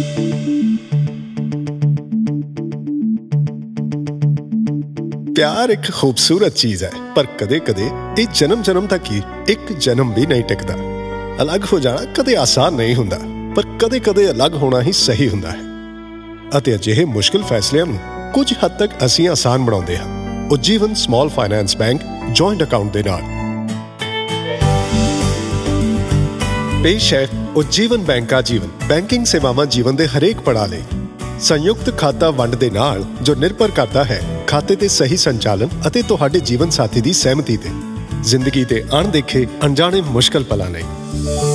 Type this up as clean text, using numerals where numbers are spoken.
प्यार एक खूबसूरत चीज है, पर कदे कदे ये जन्म जन्म तक ही एक जन्म भी नहीं टिकता। अलग हो जाना कदे आसान नहीं हुंदा, पर कदे कदे अलग होना ही सही हुंदा है। अते अजिहे मुश्किल फैसलिਆਂ ਨੂੰ कुछ हद तक ਅਸੀਂ आसान ਬਣਾਉਂਦੇ ਹਾਂ Ujjivan small finance bank joint account ਦੇ ਨਾਲ। पेश है उज्जीवन बैंक का जीवन बैंकिंग सेवावां जीवन के हरेक पड़ाव लई। संयुक्त खाता वंड दे नाल जो निर्भर करता है खाते के सही संचालन अते तुहाडे जीवन साथी की सहमति ते जिंदगी के अणदेखे अनजाने मुश्किल पलां लई।